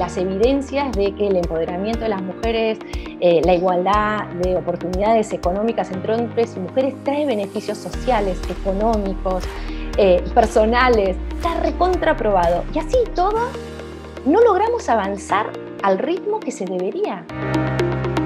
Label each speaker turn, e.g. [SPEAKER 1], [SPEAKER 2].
[SPEAKER 1] las evidencias de que el empoderamiento de las mujeres, la igualdad de oportunidades económicas entre hombres y mujeres trae beneficios sociales, económicos, personales, está recontraprobado. Y así todo, no logramos avanzar al ritmo que se debería.